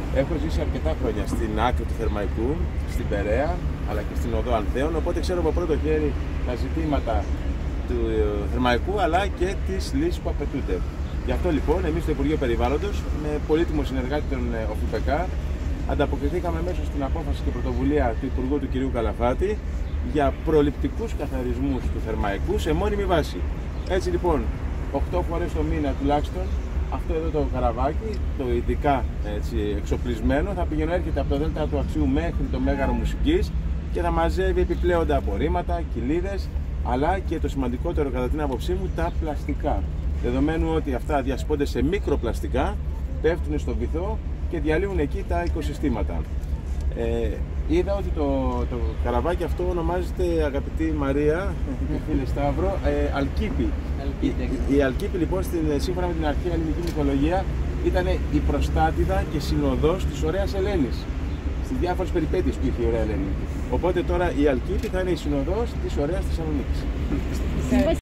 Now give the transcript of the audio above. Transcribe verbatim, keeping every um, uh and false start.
Έχω ζήσει αρκετά χρόνια στην άκρη του Θερμαϊκού, στην Περαία, αλλά και στην οδό Ανθέων, οπότε ξέρω από πρώτο χέρι τα ζητήματα του Θερμαϊκού αλλά και τις λύσεις που απαιτούνται. Γι' αυτό λοιπόν εμείς στο Υπουργείο Περιβάλλοντος, με πολύτιμο συνεργάτη τον ΟΦΙΠΕΚΑ, ανταποκριθήκαμε μέσω στην απόφαση και πρωτοβουλία του Υπουργού του κ. Καλαφάτη για προληπτικούς καθαρισμούς του Θερμαϊκού σε μόνιμη βάση. Έτσι λοιπόν, οκτώ φορές το μήνα τουλάχιστον, αυτό εδώ το καραβάκι, το ειδικά έτσι, εξοπλισμένο, θα πηγαίνει έρχεται από το Δέλτα του Αξίου μέχρι το Μέγαρο Μουσικής και θα μαζεύει επιπλέοντα απορρίμματα, κοιλίδες, αλλά και το σημαντικότερο κατά την άποψή μου, τα πλαστικά. Δεδομένου ότι αυτά διασπώνται σε μικροπλαστικά, πέφτουν στο βυθό και διαλύουν εκεί τα οικοσυστήματα. Ε, είδα ότι το, το καραβάκι αυτό ονομάζεται, αγαπητή Μαρία και φίλε Σταύρο, ε, Αλκίπη. Η, η Αλκίπη λοιπόν, στην, σύμφωνα με την αρχαία ελληνική μυθολογία, ήταν η προστάτηδα και συνοδός της ωραίας Ελένης στις διάφορες περιπέτειες που είχε η ωραία Ελένη. Οπότε τώρα η Αλκίπη θα είναι η συνοδός της ωραίας Θεσσαλονίκης.